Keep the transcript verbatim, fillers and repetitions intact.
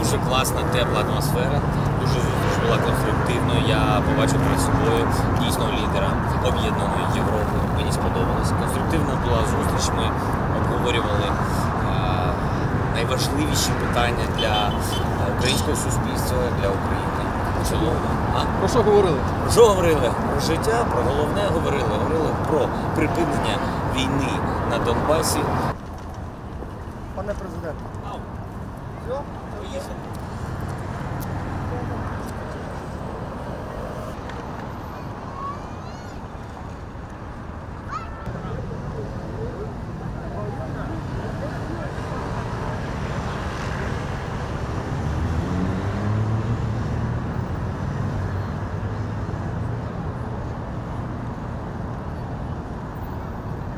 дуже класна, тепла атмосфера, дуже зустріч була конструктивною. Я побачив перед собою дійсного лідера об'єднаної Європи. Мені сподобалось. Конструктивна була зустріч. Ми обговорювали е, найважливіші питання для українського суспільства, для України. Цілому. А? Про що говорили? Про що говорили? Про життя, про головне говорили. Говорили про припинення війни на Донбасі. Пане президент. Ау. Все? Поїхали.